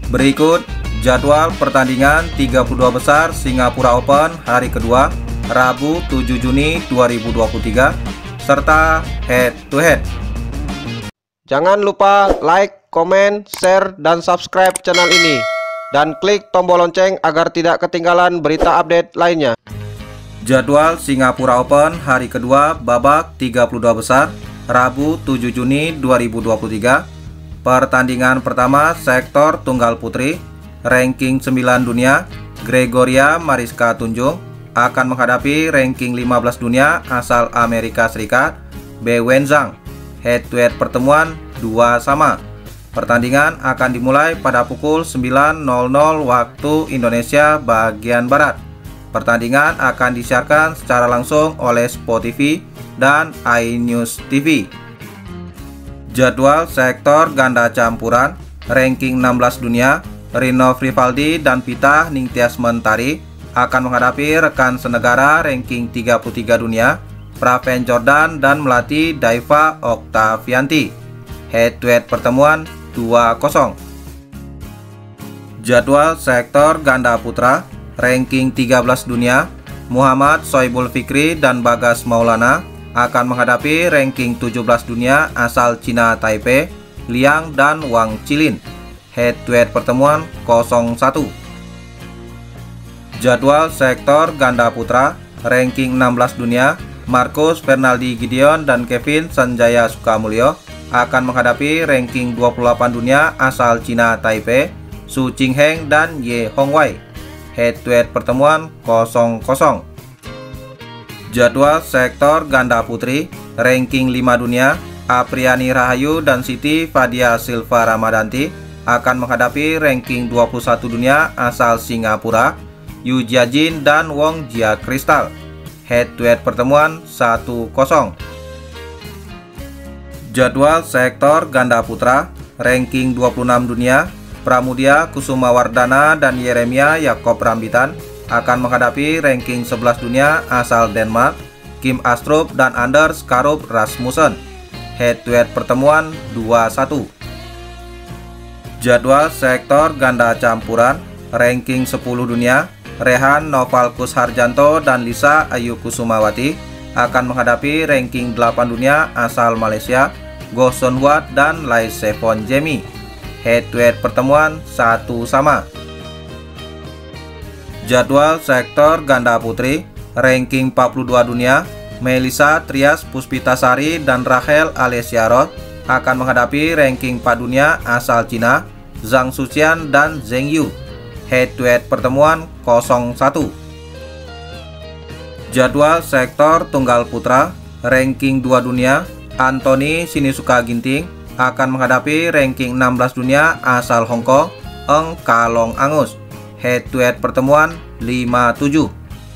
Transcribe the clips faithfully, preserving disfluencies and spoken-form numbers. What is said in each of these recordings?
Berikut jadwal pertandingan tiga puluh dua besar Singapura Open hari kedua, Rabu tujuh Juni dua ribu dua puluh tiga, serta head to head. Jangan lupa like, komen, share, dan subscribe channel ini. Dan klik tombol lonceng agar tidak ketinggalan berita update lainnya. Jadwal Singapura Open hari kedua babak tiga puluh dua besar, Rabu tujuh Juni dua ribu dua puluh tiga. Pertandingan pertama sektor tunggal putri, ranking sembilan dunia, Gregoria Mariska Tunjung akan menghadapi ranking lima belas dunia asal Amerika Serikat, Bei Wenzhang. Head to head pertemuan dua sama. Pertandingan akan dimulai pada pukul sembilan nol nol waktu Indonesia bagian Barat. Pertandingan akan disiarkan secara langsung oleh Sport T V dan iNews T V. Jadwal sektor ganda campuran, ranking enam belas dunia, Rino Frivaldi dan Pita Ningtyas Mentari akan menghadapi rekan senegara ranking tiga puluh tiga dunia, Praven Jordan dan Melati Daiva Oktavianti. Head to head pertemuan dua kosong. Jadwal sektor ganda putra, ranking tiga belas dunia, Muhammad Soibul Fikri dan Bagas Maulana akan menghadapi ranking tujuh belas dunia asal Cina Taipei, Liang dan Wang Chilin. Head to head pertemuan nol satu. Jadwal sektor ganda putra, ranking enam belas dunia, Marcus Fernaldi Gideon dan Kevin Sanjaya Sukamulyo akan menghadapi ranking dua puluh delapan dunia asal Cina Taipei, Su Qingheng dan Ye Hongwei. Head to head pertemuan nol kosong. Jadwal sektor ganda putri, ranking lima dunia, Apriani Rahayu dan Siti Fadia Silva Ramadanti akan menghadapi ranking dua puluh satu dunia asal Singapura, Yu Jiajin dan Wong Jia Kristal. Head to head pertemuan satu kosong. Jadwal sektor ganda putra, ranking dua puluh enam dunia, Pramudia Kusuma Wardana dan Yeremia Yakob Rambitan akan menghadapi ranking sebelas dunia asal Denmark, Kim Astrup dan Anders Karup Rasmussen. Head to head pertemuan dua satu. Jadwal sektor ganda campuran, ranking sepuluh dunia, Rehan Novalkus Harjanto dan Lisa Ayu Kusumawati akan menghadapi ranking delapan dunia asal Malaysia, Goh Son Huat dan Lai Sevon Jemi. Head to head pertemuan satu sama. Jadwal sektor ganda putri, ranking empat puluh dua dunia, Melissa Trias Puspitasari dan Rachel Alessia Roth akan menghadapi ranking empat dunia asal Cina, Zhang Suqian dan Zheng Yu. Head to head pertemuan nol satu. Jadwal sektor tunggal putra, ranking dua dunia, Anthony Sinisuka Ginting akan menghadapi ranking enam belas dunia asal Hong Kong, Eng Kalong Angus. Head to head pertemuan lima tujuh.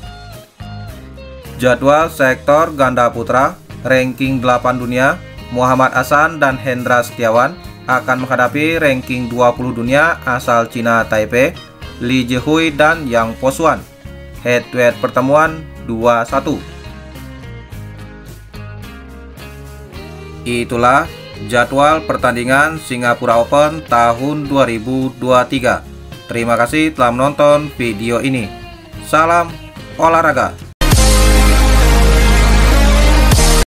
Jadwal sektor ganda putra, ranking delapan dunia, Muhammad Hasan dan Hendra Setiawan akan menghadapi ranking dua puluh dunia asal Cina Taipei, Li Jihui dan Yang Posuan. Head to head pertemuan dua satu. Itulah jadwal pertandingan Singapura Open tahun dua ribu dua puluh tiga. Terima kasih telah menonton video ini. Salam olahraga.